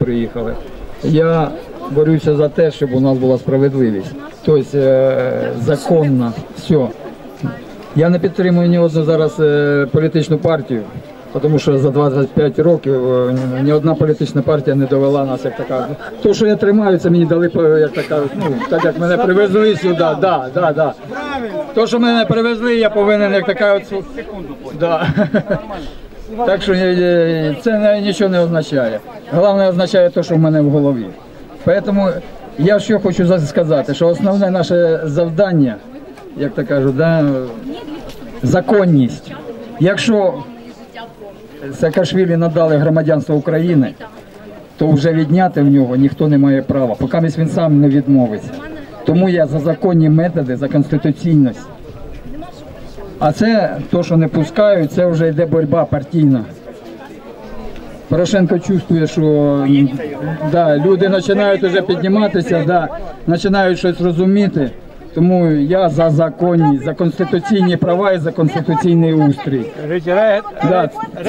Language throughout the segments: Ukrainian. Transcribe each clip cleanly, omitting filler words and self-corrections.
приїхали. Я борюся за те, щоб у нас була справедливість. Тобто законно, все. Я не підтримую ні одну зараз політичну партію, тому що за 25 років ні одна політична партія не довела нас як така. То, що я тримаю, це мені дали як така, ну, так як мене привезли сюди, да. То, що мене привезли, я повинен як така от... Да. Так що це нічого не означає. Головне означає те, що в мене в голові. Тому я що хочу сказати, що основне наше завдання, як то кажуть, да, законність. Якщо Саакашвілі надали громадянство України, то вже відняти в нього ніхто не має права, поки він сам не відмовиться. Тому я за законні методи, за конституційність. А це, то, що не пускають, це вже йде боротьба партійна. Порошенко чувствує, що да, люди починають вже підніматися, да, починають щось розуміти. Тому я за законність, за конституційні права і за конституційний устрій. Да,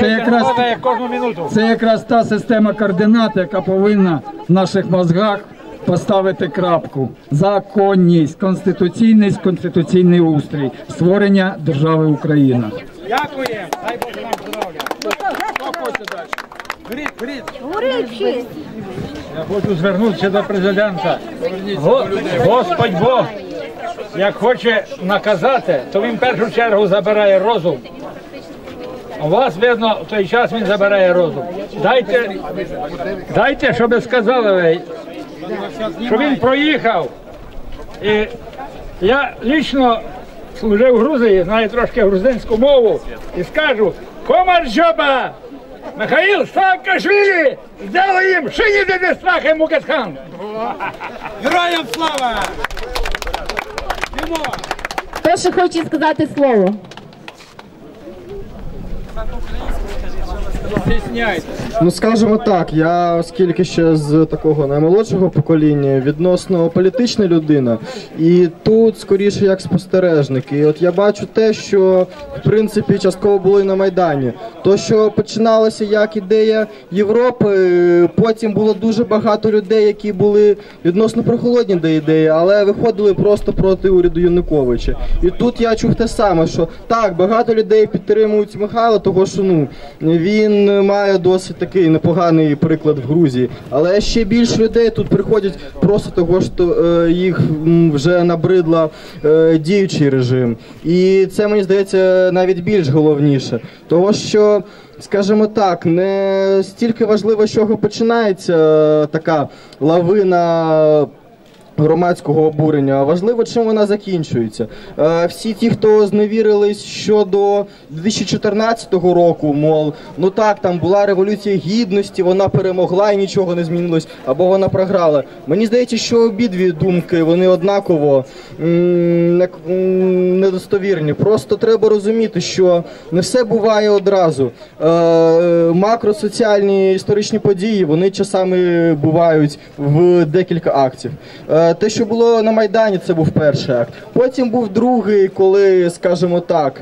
це якраз та система координат, яка повинна в наших мозгах поставити крапку. Законність, конституційність, конституційний устрій, створення держави Україна. Дякуємо. Дай Боже нам здоров'я. Хто хоче далі? Говоріть. Я хочу звернутися до президента. Господь Бог, як хоче наказати, то він в першу чергу забирає розум. У вас, видно, в той час він забирає розум. Дайте, щоб сказали ви, що він проїхав. І я лично служив в Грузії, знаю трошки грузинську мову, і скажу: Комарджоба! Михаїл Саакашвілі! Сделаем шині де страх і Мукетхан! Героям слава! Хто ще хоче сказати слово? Ну, скажімо так, я, оскільки ще з такого наймолодшого покоління, відносно політична людина, і тут скоріше як спостережник. І от я бачу те, що в принципі частково було і на Майдані. То, що починалося як ідея Європи, потім було дуже багато людей, які були відносно прохолодні до ідеї, але виходили просто проти уряду Януковича. І тут я чув те саме, що так, багато людей підтримують Михайла, того що, ну, він має досить такий непоганий приклад в Грузії, але ще більше людей тут приходять просто того, що їх вже набридла діючий режим. І це, мені здається, навіть більш головніше. Того, що, скажімо так, не стільки важливо, з чого починається така лавина громадського обурення, а важливо, чим вона закінчується. Всі ті, хто зневірились щодо 2014 року, мол, ну так, там була Революція Гідності, вона перемогла і нічого не змінилось, або вона програла. Мені здається, що обидві думки, вони однаково недостовірні. Просто треба розуміти, що не все буває одразу. Макросоціальні історичні події, вони часами бувають в декілька актів. Те, що було на Майдані, це був перший акт. Потім був другий, коли, скажімо так,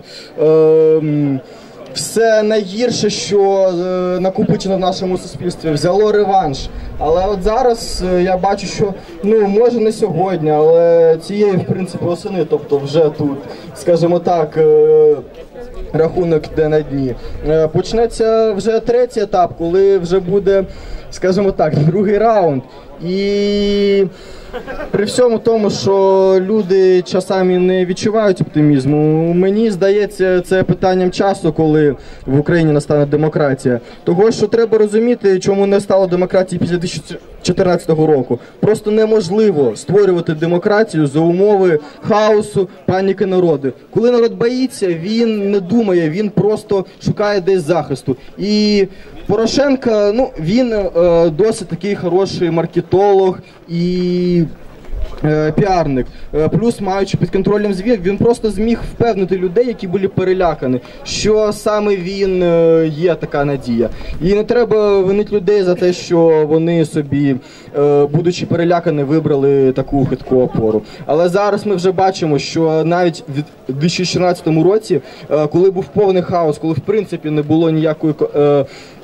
все найгірше, що накопичено в нашому суспільстві, взяло реванш. Але от зараз я бачу, що, ну, може не сьогодні, але цієї, в принципі, осени, тобто вже тут, скажімо так, рахунок йде на дні. Почнеться вже третій етап, коли вже буде, скажімо так, другий раунд. І при всьому тому, що люди часами не відчувають оптимізму, мені здається, це питанням часу, коли в Україні настане демократія. Того, що треба розуміти, чому не стало демократії після 2014 року. Просто неможливо створювати демократію за умови хаосу, паніки народу. Коли народ боїться, він не думає, він просто шукає десь захисту. І Порошенко, ну, він досить такий хороший маркетолог і піарник. Плюс, маючи під контролем звір, він просто зміг впевнити людей, які були перелякані, що саме він є така надія. І не треба винити людей за те, що вони собі, будучи перелякані, вибрали таку хитку опору. Але зараз ми вже бачимо, що навіть в 2014 році, коли був повний хаос, коли в принципі не було ніякої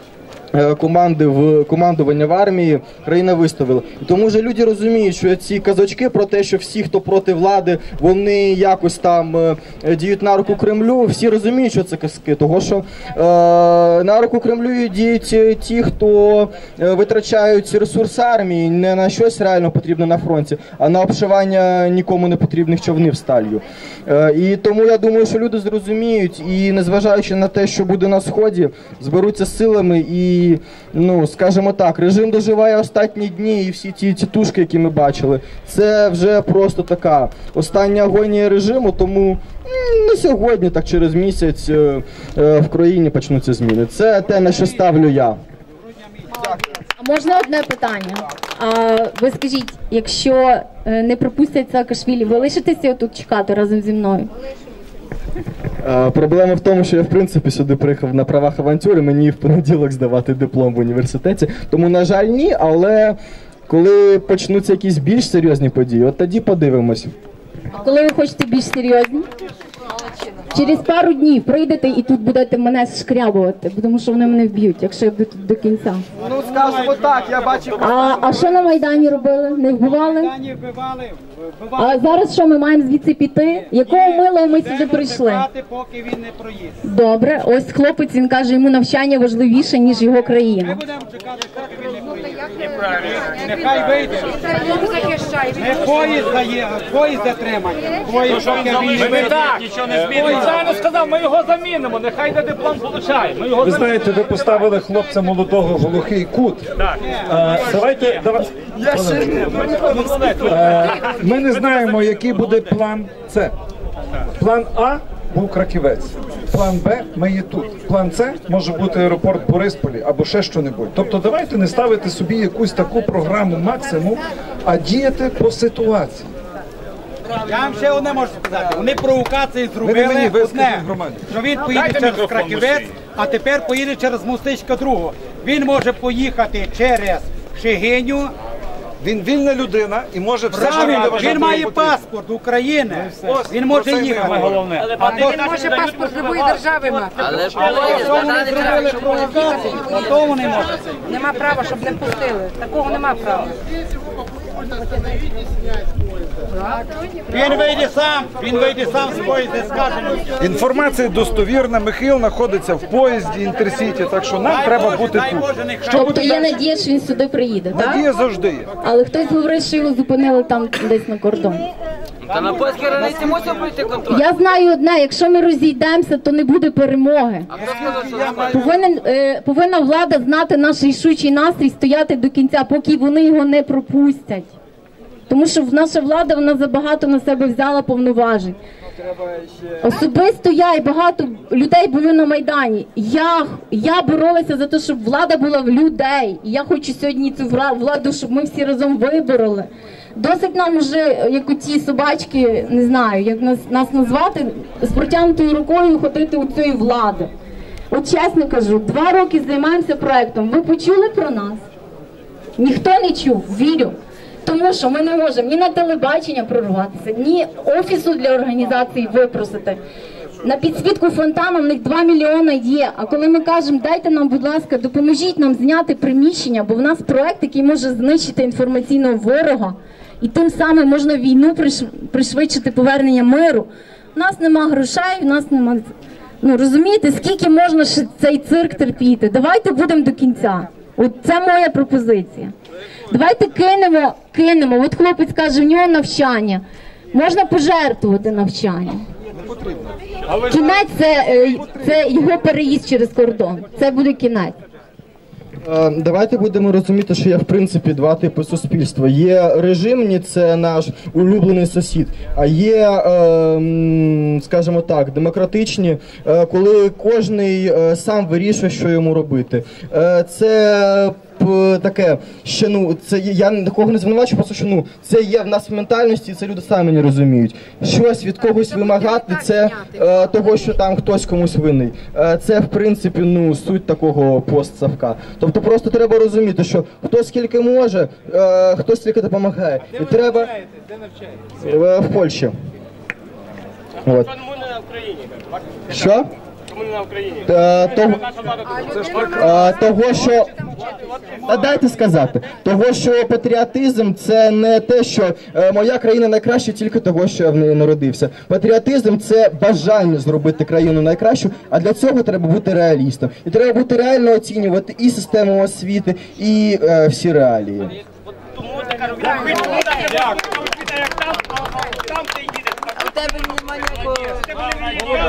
командування в армії, країна виставила. І тому вже люди розуміють, що ці казочки про те, що всі, хто проти влади, вони якось там діють на руку Кремлю, всі розуміють, що це казки. Того, що на руку Кремлю діють ті, хто витрачають ресурс армії не на щось реально потрібне на фронті, а на обшивання нікому не потрібних човнів сталью. І тому я думаю, що люди зрозуміють і, незважаючи на те, що буде на Сході, зберуться силами і, ну, скажімо так, режим доживає останні дні, і всі ті тітушки, які ми бачили, це вже просто така остання агонія режиму, тому не сьогодні, так через місяць в країні почнуться зміни. Це те, на що ставлю я. А можна одне питання? Ви скажіть, якщо не пропустять Саакашвілі, ви лишитеся тут чекати разом зі мною? Проблема в тому, що я в принципі сюди приїхав на правах авантюри, мені в понеділок здавати диплом в університеті, тому, на жаль, ні, але коли почнуться якісь більш серйозні події, от тоді подивимось. А коли ви хочете більш серйозні? Через пару днів прийдете і тут будете мене шкрябувати, тому що вони мене вб'ють, якщо я буду тут до кінця. Ну, скажемо так, я бачив... А що на Майдані робили? Не вбивали? А зараз що, ми маємо звідси піти? Якого милого ми сюди прийшли? Поки він не проїзд. Добре, ось хлопець, він каже, йому навчання важливіше, ніж його країна. Ми будемо чекати, поки він не проїзд. Нехай вийде. Не поїзд дає, поїзд затримає. Поїзд, поки він Ми так, нічого не змінимо. Спеціально сказав, ми його замінимо, нехай де диплом получає. Ви знаєте, ви поставили хлопця молодого в глухий кут. Давайте... Ми не знаємо, який буде план С. План А був Краківець. План Б – ми є тут. План С може бути аеропорт Борисполі або ще що-небудь. Тобто давайте не ставити собі якусь таку програму максимум, а діяти по ситуації. Я вам ще одне можу сказати. Вони провокації зробили одне, що він поїде через Краківець, а тепер поїде через Мостичка другого. Він може поїхати через Шегиню. Він вільна людина і може все, що Правильно, він має паспорт України, він може їхати. А Він може паспорт любої держави мати. Але зробили провокацію, а то вони можуть. Нема права, щоб не пустили. Такого нема права. Він вийде сам з поїзда, скаже. Інформація достовірна, Михаїл знаходиться в поїзді Інтерсіті, так що нам треба бути тут. Тобто є надія, що він сюди приїде, так? Надія завжди є. Але хтось говорить, що його зупинили там десь на кордоні. Та на польській границі мусив пройти контроль. Я знаю одне, якщо ми розійдемося, то не буде перемоги. А хто сказав, що немає? Повинна влада знати наш рішучий настрій, стояти до кінця, поки вони його не пропустять. Тому що наша влада, вона забагато на себе взяла повноважень. Особисто я і багато людей були на Майдані. Я боролася за те, щоб влада була в людей. І я хочу сьогодні цю владу, щоб ми всі разом вибороли. Досить нам вже, як оті собачки, не знаю, як нас назвати, з протягнутою рукою ходити у цієї влади. От чесно кажу, 2 роки займаємося проєктом. Ви почули про нас? Ніхто не чув, вірю. Тому що ми не можемо ні на телебачення прорватися, ні офісу для організації випросити. На підсвітку фонтану в них 2 мільйони є. А коли ми кажемо, дайте нам, будь ласка, допоможіть нам зняти приміщення, бо в нас проект, який може знищити інформаційного ворога, і тим самим можна війну пришвидшити повернення миру. У нас нема грошей, у нас нема... Ну, розумієте, скільки можна ще цей цирк терпіти? Давайте будемо до кінця. От це моя пропозиція. Давайте кинемо. От хлопець каже, в нього навчання. Можна пожертвувати навчання. Кінець це його переїзд через кордон. Це буде кінець. Давайте будемо розуміти, що є в принципі 2 типи суспільства. Є режимні, це наш улюблений сусід, а є, скажімо так, демократичні, коли кожний сам вирішує, що йому робити. Це таке, що, ну, це я такого не звинувачую, просто що, це є в нас в ментальності, і це люди самі не розуміють. Щось від когось вимагати, це того, що там хтось комусь винний. Це, в принципі, суть такого постсавка. Тобто просто треба розуміти, що хто скільки може, хто скільки допомагає. І треба... В Польщі. От. Що? Того, що... Дайте сказати. Того, що патріотизм – це не те, що моя країна найкраща тільки того, що я в неї народився. Патріотизм – це бажання зробити країну найкращу, а для цього треба бути реалістом. І треба бути реально оцінювати і систему освіти, і всі реалії. У тебе немає ніякого...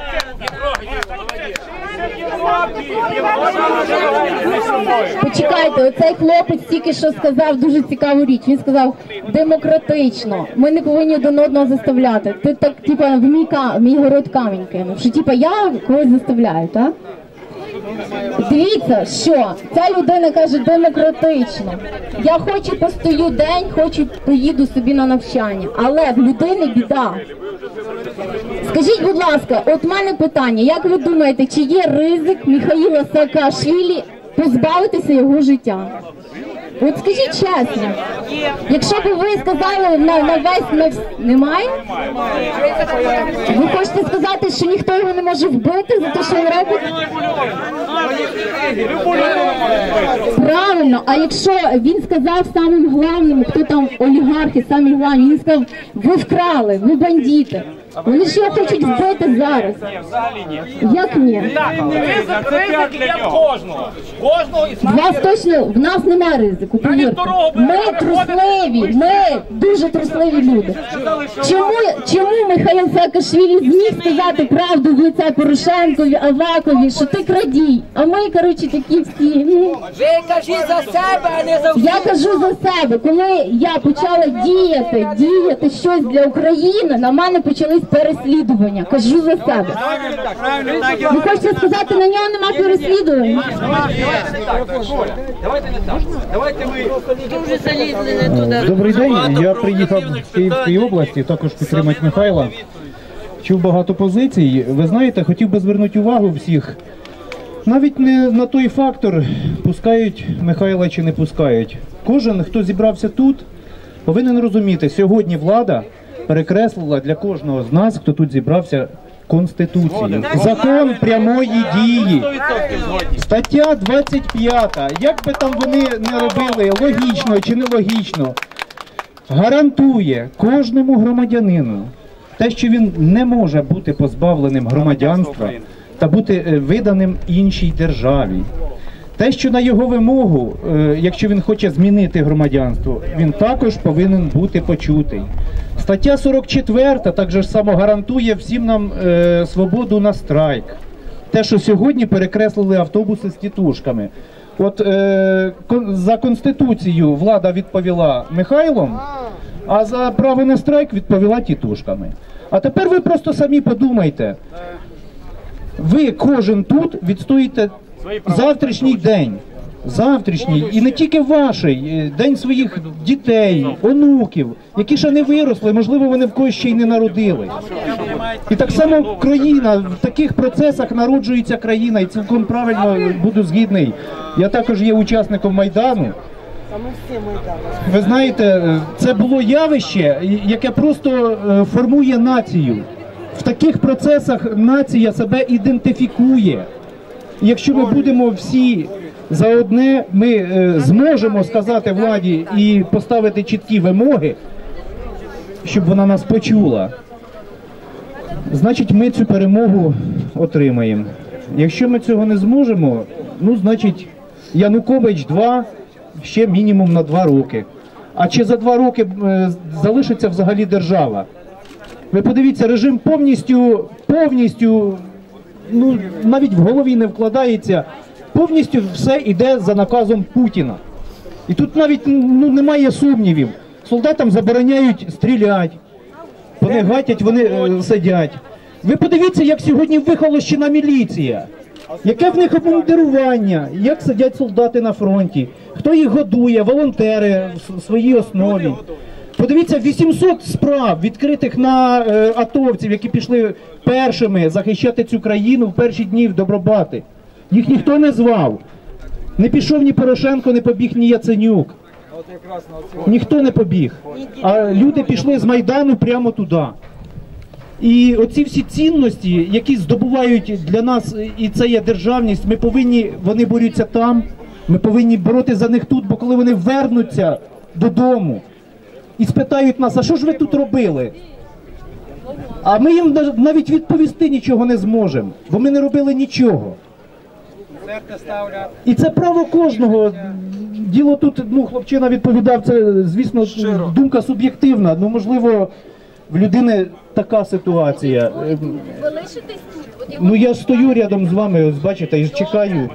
Почекайте, оцей хлопець тільки що сказав дуже цікаву річ. Він сказав демократично. Ми не повинні один одного заставляти. Ти так, типа, в мій город камінь кинув. Що типа я когось заставляю, так? Дивіться, що ця людина каже демократично. Я хочу постою день, хочу поїду собі на навчання. Але в людини біда. Скажіть, будь ласка, от в мене питання. Як ви думаєте, чи є ризик Михайла Саакашвілі позбавитися його життя? От скажіть чесно, якщо б ви сказали на весь... Немає? Ви хочете сказати, що ніхто його не може вбити за те, що він робить? Правильно, а якщо він сказав самим головним, хто там олігархи, самі головні, він сказав, ви вкрали, ви бандити. Вони ж його хочуть вбити зараз. Як ні? Ризик є в кожного. Вас точно, в нас немає ризику, повірте. Ми трусливі, ми дуже трусливі люди. Чому Михайло Саакашвілі зміг сказати правду в лице Порошенкові, Авакові, що ти крадій, а ми, коротше, такі всі. Ви кажіть за себе, а не за всіх. Я кажу за себе, коли я почала діяти щось для України, на мене почались переслідування. Кажу за себе. Ви хочете сказати, на нього нема переслідувань? Дуже залізли не туди. Добрий день, я приїхав з Київської області, також підтримати Михайла. Чув багато позицій. Ви знаєте, хотів би звернути увагу всіх, навіть не на той фактор, пускають Михайла чи не пускають. Кожен, хто зібрався тут, повинен розуміти, сьогодні влада перекреслила для кожного з нас, хто тут зібрався, Конституцію. Закон прямої дії. Стаття 25. Як би там вони не робили, логічно чи нелогічно, гарантує кожному громадянину те, що він не може бути позбавленим громадянства та бути виданим іншій державі. Те, що на його вимогу, якщо він хоче змінити громадянство, він також повинен бути почутий. Стаття 44 також само гарантує всім нам свободу на страйк. Те, що сьогодні перекреслили автобуси з тітушками. От за Конституцію влада відповіла Михайлом, а за право на страйк відповіла тітушками. А тепер ви просто самі подумайте. Ви кожен тут відстоїте завтрашній день. Завтрашній, і не тільки ваший, день своїх дітей, онуків, які ще не виросли, можливо, вони в когось ще й не народили. І так само країна, в таких процесах народжується країна, і цілком правильно буду згідний. Я також є учасником Майдану. Ви знаєте, це було явище, яке просто формує націю. В таких процесах нація себе ідентифікує. І якщо ми будемо всі за одне, ми зможемо сказати владі і поставити чіткі вимоги, щоб вона нас почула, значить ми цю перемогу отримаємо. Якщо ми цього не зможемо, ну значить Янукович 2, ще мінімум на 2 роки. А чи за 2 роки залишиться взагалі держава? Ви подивіться, режим повністю, ну навіть в голові не вкладається, повністю все йде за наказом Путіна. І тут навіть немає сумнівів. Солдатам забороняють стріляти, вони гатять, вони сидять. Ви подивіться, як сьогодні вихолощена міліція, яке в них обмундирування, як сидять солдати на фронті, хто їх годує, волонтери в своїй основі. Подивіться, 800 справ відкритих на атовців, які пішли першими захищати цю країну в перші дні в Добробати. Їх ніхто не звав. Не пішов ні Порошенко, не побіг ні Яценюк. Ніхто не побіг. А люди пішли з Майдану прямо туди. І оці всі цінності, які здобувають для нас, і це є державність, вони борються там, ми повинні боротися за них тут, бо коли вони вернуться додому і спитають нас, а що ж ви тут робили? А ми їм навіть відповісти нічого не зможемо, бо ми не робили нічого. І це право кожного. Діло тут, хлопчина відповідав, це, звісно, думка суб'єктивна, можливо, в людини така ситуація. Ви лишитесь тут? Я стою рядом з вами, ось бачите, і чекаю.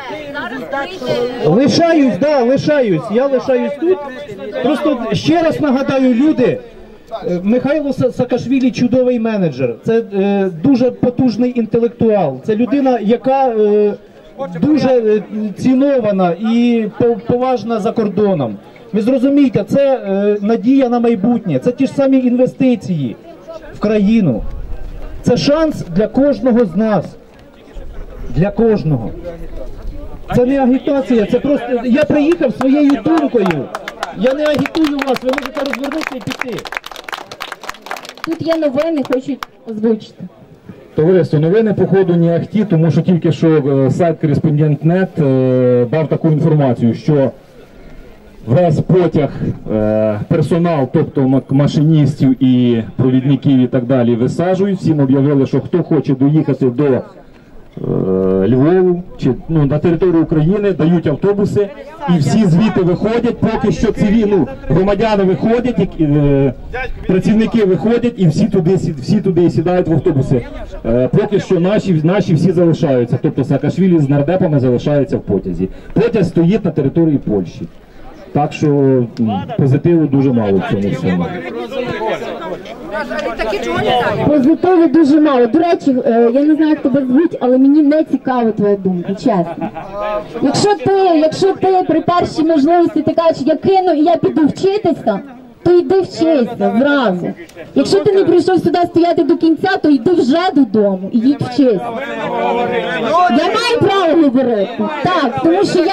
Лишаюсь, я лишаюсь тут. Просто ще раз нагадаю, люди, Михайло Саакашвілі чудовий менеджер, це дуже потужний інтелектуал, це людина, яка дуже цінована і поважна за кордоном. Ви зрозумієте, це надія на майбутнє, це ті ж самі інвестиції в країну. Це шанс для кожного з нас. Для кожного. Це не агітація, це просто... Я приїхав своєю думкою. Я не агітую вас, ви можете розвернутися і піти. Тут є новини, хочуть озвучити. Товариство, новини по ходу не ахті, тому що тільки що сайт Кореспондент.нет дав таку інформацію, що весь потяг, персонал, тобто машиністів і провідників і так далі, висаджують. Всім об'явили, що хто хоче доїхати до Львову чи на територію України, дають автобуси і всі звідти виходять, поки що громадяни виходять, працівники виходять і всі туди сідають в автобуси. Поки що наші всі залишаються, тобто Саакашвілі з нардепами залишаються в потязі. Потяг стоїть на території Польщі. Так що позитиву дуже мало в цьому всьому. Позитиву дуже мало. До речі, я не знаю, як тебе звуть, але мені не цікава твоя думка, чесно. Якщо ти при першій можливості ти кажеш, я кину і я піду вчитися, то йди вчися зразу. Якщо ти не прийшов сюди стояти до кінця, то йди вже додому і їдь вчися. Я маю право говорити. Так, тому що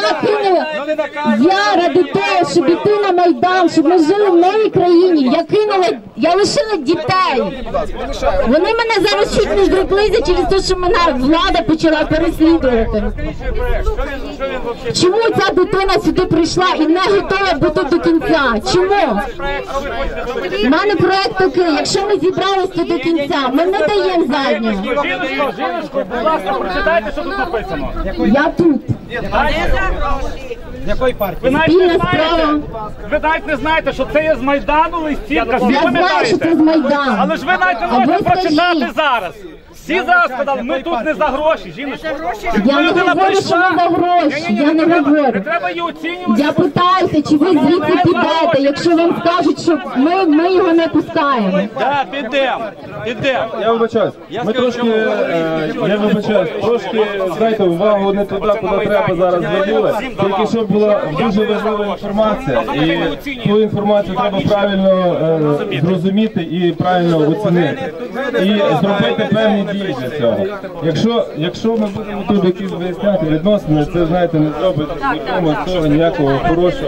я ради того, щоб іти на Майдан, щоб ми жили в новій країні, я лишила дітей. Вони мене зараз чуть не зреклися через те, що мене влада почала переслідувати. Чому ця дитина сюди прийшла і не готова бути до кінця? Чому? У мене проект такий, якщо ми зібралися до кінця, ми не даємо заднього. Будь ласка, прочитайте, що тут написано. Я тут. З якої партії? Спільна справа. Ви навіть не знаєте, що це є з Майдану листівка, всі Я знаю, що це з Майдану. Але ж ви навіть не можете прочитати зараз. Всі зараз сказали, ми тут не за гроші, жіночко. Я не говорю, що ми за гроші, я не говорю. Треба її оцінювати. Я питаюся, чи ви звідси підете, якщо вам скажуть, що ми його не пускаємо. Так, підемо. Я вибачаюсь. Ми трошки, знаєте, увагу не туди, куди треба зараз звернули. Тільки що була дуже важлива інформація. І ту інформацію треба правильно зрозуміти і правильно оцінити. І зробити певні дії для цього. Якщо ми будемо тут якісь виясняти відносини, це, знаєте, не зробить нікому з цього ніякого хорошого.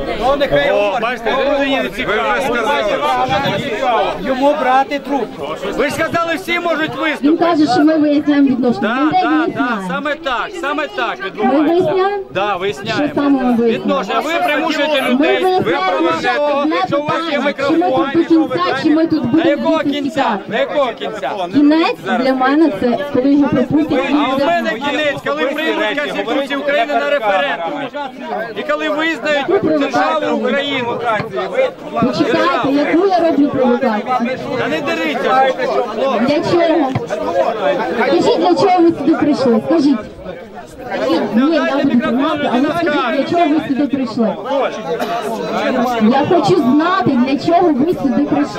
Йому брати трубку. Ви ж сказали, всі можуть виступити. Він каже, що ми виясняємо відношення. Так, саме так Ми виясняємо? Так, виясняємо. Що саме ми виясняємо? Відношення, ви примушуєте Ми людей. виясняємо лише одне питання, чи ми тут до кінця, чи ми тут будемо тікати. До якого кінця? Кінець для мене це, коли його пропустять. А в мене кінець, коли приймуть Конституцію України на референдумі. І коли визнають державу Україну. Почекайте, яку я роблю провокацію? Та не деріться. Для чого? Скажіть, для чого ви сюди прийшли? Скажіть. Ні, я буду знати, але скажіть, для чого ви сюди прийшли? Я хочу знати, для чого ви сюди прийшли.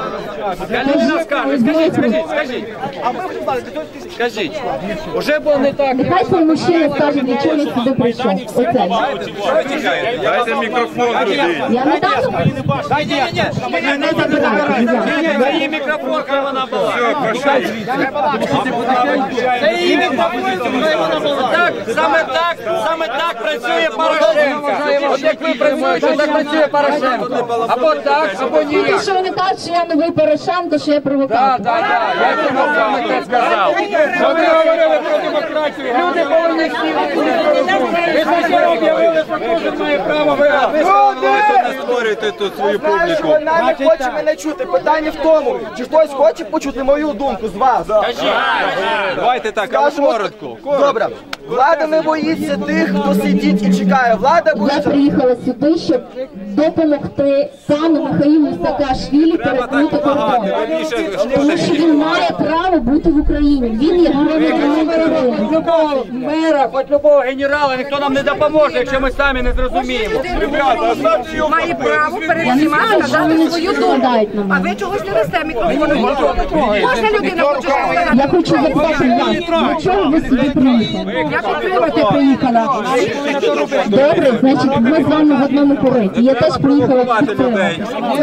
Скажіть, уже було не так. Нехай цей мужчина скаже, для чого він сюди прийшов. Оце. Дайте мікрофон людині. Я не дам. Не забирайте. Дай їй мікрофон, хай вона була. Це її мікрофон, хай вона була. Так, Саме так працює Порошенко. От як ви працюєте, так працює Порошенко. Або так, або ні. Тільки що вони кажуть, що я новий Порошенко, що я провокатор. Я цьому саме те сказав. Вони говорили про демократію. Люди повинні всі ви спочатку об'явили, що кожен має право вигадати. Не створюйте тут свою публіку. Вона не хоче мене чути. Питання в тому, чи хтось хоче почути мою думку з вас. Давайте так, але коротко. Добре. Влада не боїться тих, хто сидить і чекає. Влада Я боїться. приїхала сюди, щоб допомогти пану Михайлу Саакашвілі перетнути кордон. Тому що він має право бути в Україні. Він є громадянином України. Любого мера, хоч любого генерала, ніхто нам не допоможе, якщо ми самі не зрозуміємо. Має право перед Я не всіма знаю, що сказати вони свою складають на А мене. ви чогось не дасте мікрофону? Кожна людина хоче сказати. Я хочу запитати вас, для чого ви сюди приїхали? Я підтримати Приїхала. Добре, значить, ми з вами в одному пориті. Я теж приїхала підтримати.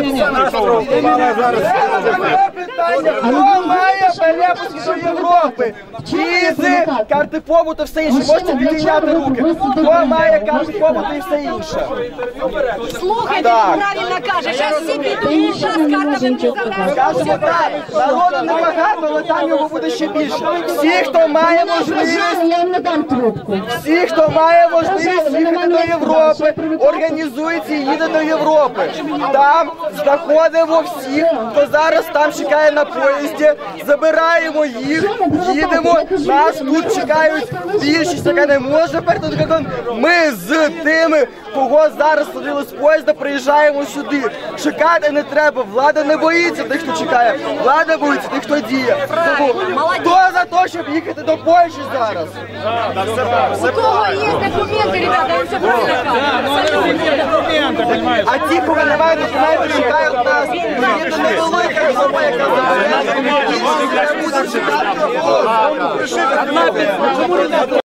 Хто має перепуск до Європи? Візи, карти побуту, все інше. Можете підняти руки. Хто має карти побуту і все інше? Слухайте, Так. правильно каже. Зараз всі підуть, Та нічого не може нічого сказати. Скажемо так, народу небагато, але там його буде ще більше. Всі, хто має можливість, Я вам не дам трубку. всі, хто має можливість їхати до Європи, організується і їде до Європи. Там знаходимо всіх, хто зараз там чекає на поїзді, забираємо їх, їдемо, нас тут чекають більшість, яка не може перейти кордон. Ми з тими, кого зараз садили з поїзда, приїжджаємо сюди. Чекати не треба, влада не боїться тих, хто чекає, влада боїться тих, хто діє. Тому хто за те, щоб їхати до Польщі зараз? У кого є документи, ребята, він все правильно каже. А ті, кого немає документів, чекають нас. Це невелика Європа, яка зараз.